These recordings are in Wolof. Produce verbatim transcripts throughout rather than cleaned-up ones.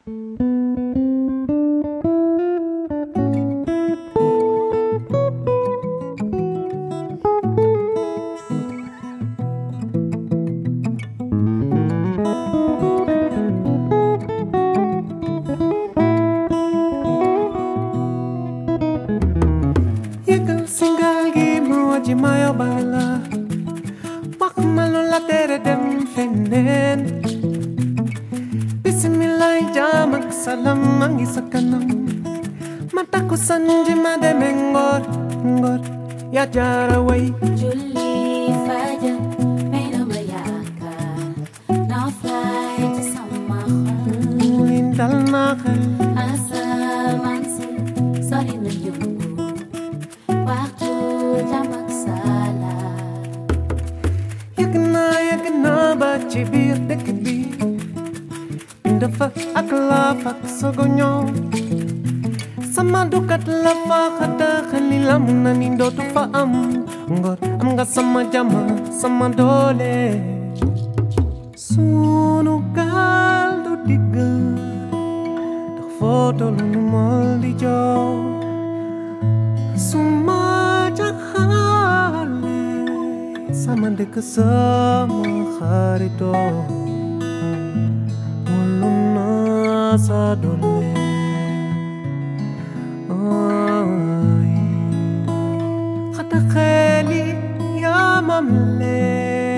Mayo bala mak malula tere dem fenen bismillah jamak salam mangi sakanam mataku sanji mademe ngor ngor ya jara way Julie faja mena mayaka now fly to sama lindal nakal asal mansi sorry na yungu waktu jamak Chibir de kibi Indafa akla fak sogonyo Sama dukat lafa khata khalilam nanindo tu faam Ngor amga sama jama sama dole Sunu kaldu diga Dak foto lunu moldi jo Suma jakhale Sama deka sama harito muluna sa dole ay khata khali ya mamle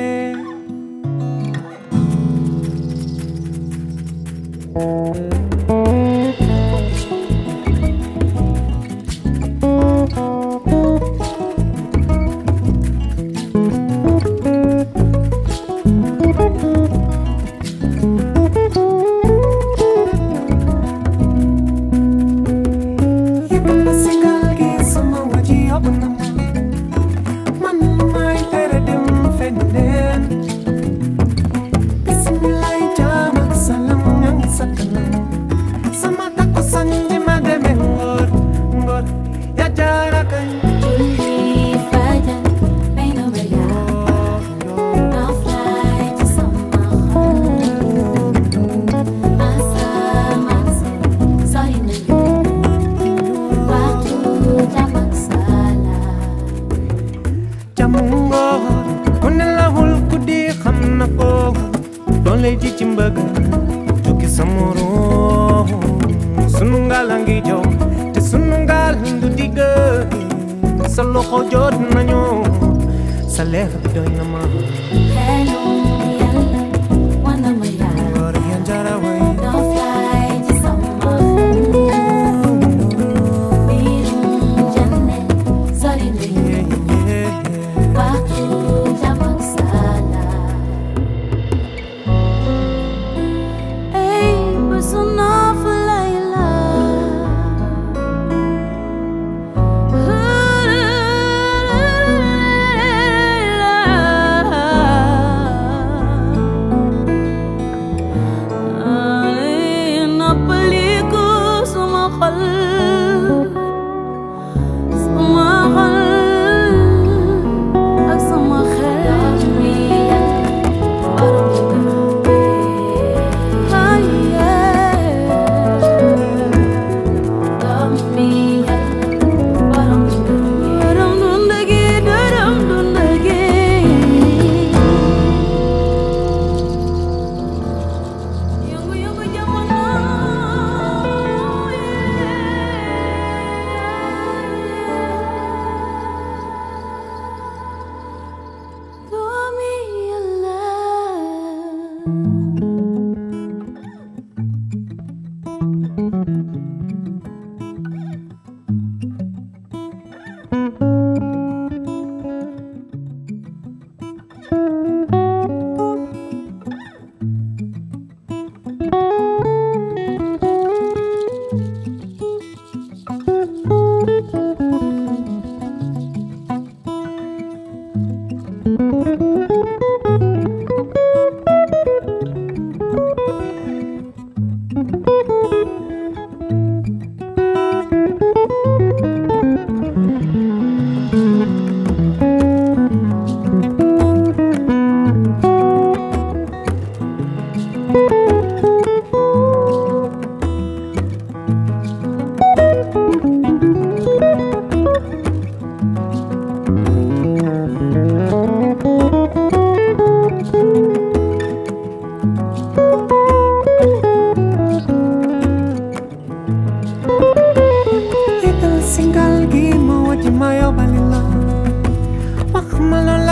Leji chimbaga Juki samoro Sunungalangi jo Te sunungal ndu diga Salo ko jod nanyo Saleh bidoy nama hello yalla wana maya Gori yanjara way no fly to sama biru janne sorry na yungu waktu jamak sala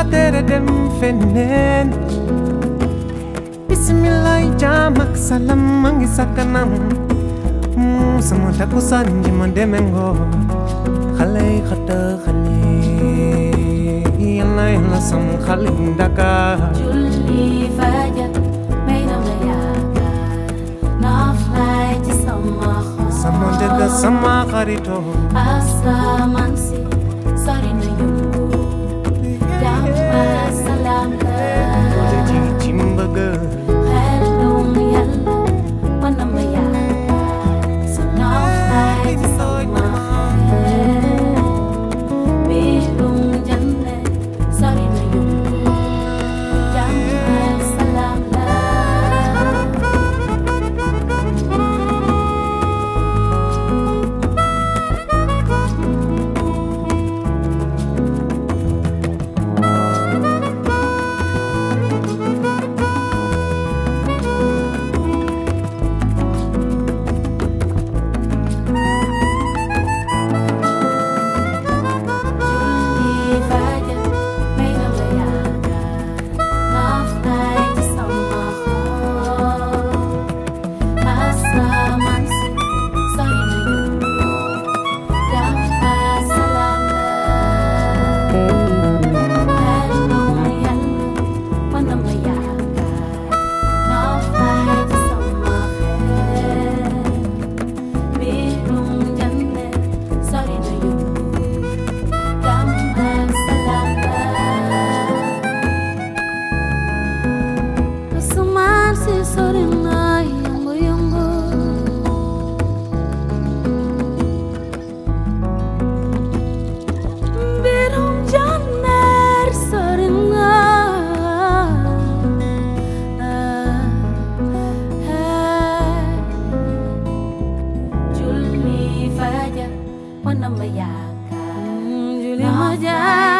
tere dem feneen. Bismillah jàmm ak salaam maa ngi sa kanam. Sama takkusaan ji ma demee Ngor. Xale yi xata xale yàlla yàlla sama xale yi Dakar. julli fajar may na ma yaakaar noflaay ci sama xol. Sama dëgg sama xarito. asamaan si sori na yëngu jàmm ak salaam la. Wala ji ci mbëgg. xelum yàlla mën na ma yaakaar noflaay ci sama xel. biirum janne sori na yëngu jàmm ak salaam la. Julli fajar, mana me yaakaar. Julli fajar.